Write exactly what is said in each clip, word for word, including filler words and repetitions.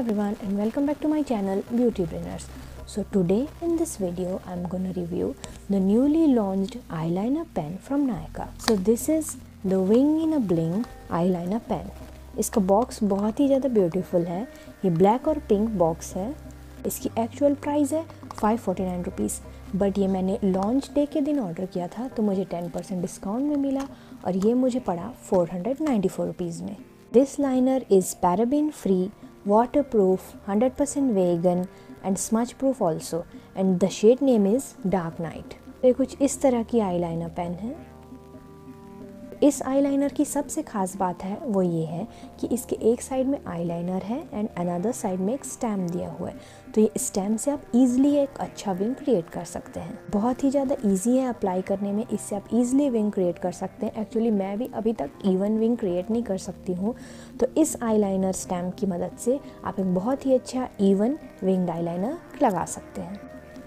everyone and welcome back to my channel Beauty Brainers. So today in this video I'm gonna review the newly launched eyeliner pen from Nykaa. So this is the Wing in a Bling eyeliner pen. इसका box बहुत ही ज़्यादा beautiful है। ये black और pink box है। इसकी actual price है five forty nine rupees, but ये मैंने लॉन्च डे के दिन ऑर्डर किया था तो मुझे टेन परसेंट डिस्काउंट में मिला और ये मुझे पड़ा four hundred ninety four rupees में। This liner is paraben free, waterproof, one hundred percent vegan and smudge proof also, and the shade name is Dark Night. ये कुछ इस तरह की आईलाइनर पेन है। इस आईलाइनर की सबसे खास बात है वो ये है कि इसके एक साइड में आईलाइनर है एंड अनदर साइड में एक स्टैम्प दिया हुआ है, तो ये स्टैम्प से आप इजीली एक अच्छा विंग क्रिएट कर सकते हैं। बहुत ही ज़्यादा इजी है अप्लाई करने में, इससे आप इजीली विंग क्रिएट कर सकते हैं। एक्चुअली मैं भी अभी तक इवन विंग क्रिएट नहीं कर सकती हूँ, तो इस आईलाइनर स्टैम्प की मदद से आप एक बहुत ही अच्छा इवन विंग्ड आईलाइनर लगा सकते हैं।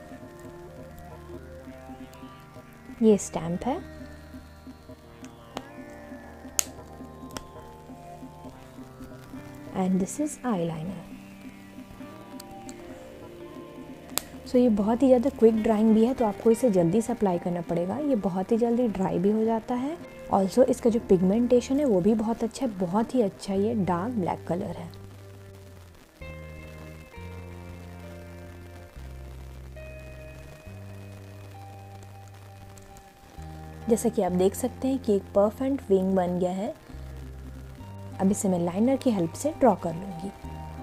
ये स्टैम्प है। And this is eyeliner. So ये बहुत ही ज़्यादा क्विक ड्राइंग भी है, तो आपको इसे जल्दी से अप्लाई करना पड़ेगा। ये बहुत ही जल्दी ड्राई भी हो जाता है। ऑल्सो इसका जो पिगमेंटेशन है वो भी बहुत अच्छा है, बहुत ही अच्छा ये डार्क ब्लैक कलर है। जैसा कि आप देख सकते हैं कि एक परफेक्ट विंग बन गया है। अब इसे मैं लाइनर की हेल्प से ड्रॉ कर लूँगी।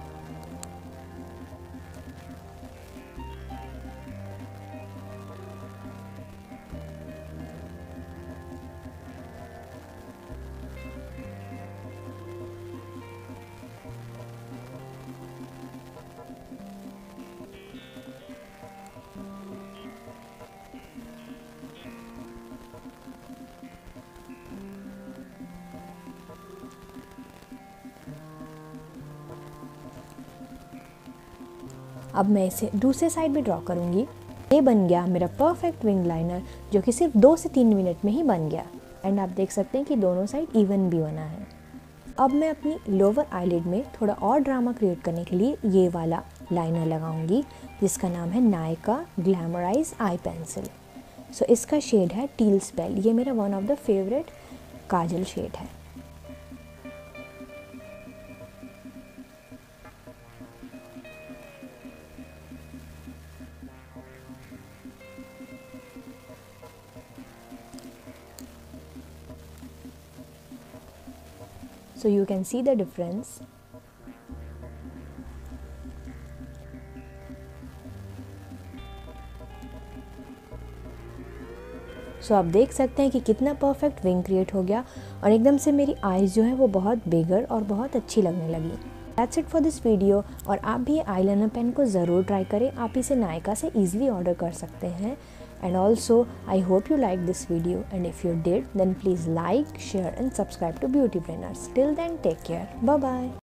अब मैं इसे दूसरे साइड भी ड्रॉ करूँगी। ये बन गया मेरा परफेक्ट विंग लाइनर, जो कि सिर्फ दो से तीन मिनट में ही बन गया। एंड आप देख सकते हैं कि दोनों साइड इवन भी बना है। अब मैं अपनी लोअर आईलिड में थोड़ा और ड्रामा क्रिएट करने के लिए ये वाला लाइनर लगाऊंगी, जिसका नाम है Nykaa glamorise eye pencil. So इसका शेड है टील स्पेल। ये मेरा वन ऑफ द फेवरेट काजल शेड है। So you can see the difference. So so, आप देख सकते हैं कि कितना परफेक्ट विंग क्रिएट हो गया और एकदम से मेरी आईज जो है वो बहुत बिगर और बहुत अच्छी लगने लगी। That's it for this video. और आप भी आईलाइनर पेन को ज़रूर ट्राई करें। आप इसे नायका से ईजिली ऑर्डर कर सकते हैं। And also, I hope you liked this video, and if you did, then please like, share and subscribe to Beauty Brainers. Till then, take care. Bye bye.